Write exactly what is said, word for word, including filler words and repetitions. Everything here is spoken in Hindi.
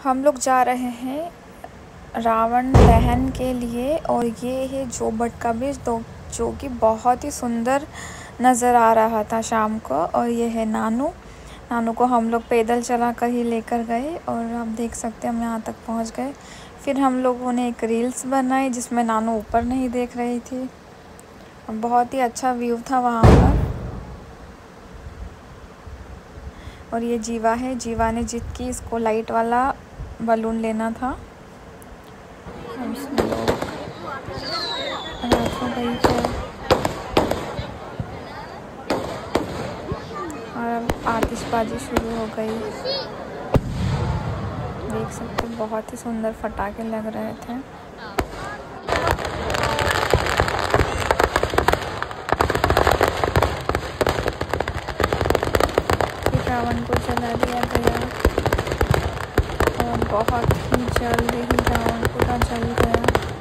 हम लोग जा रहे हैं रावण दहन के लिए और ये है जोबट का ब्रिज तो जो कि बहुत ही सुंदर नज़र आ रहा था शाम को। और ये है नानू नानू को हम लोग पैदल चला कर ही लेकर गए और आप देख सकते हैं हम यहाँ तक पहुँच गए। फिर हम लोगों ने एक रील्स बनाई जिसमें नानू ऊपर नहीं देख रही थी। बहुत ही अच्छा व्यू था वहाँ पर। और ये जीवा है, जीवा ने जिद की, इसको लाइट वाला बलून लेना था। हम सब लोग रात हो गई है और अब आतिशबाजी शुरू हो गई। देख सकते हैं बहुत ही सुंदर पटाखे लग रहे थे। फिर रावण को जला दिया गया और बहुत ही जल्द ही रावण पूरा जल गया।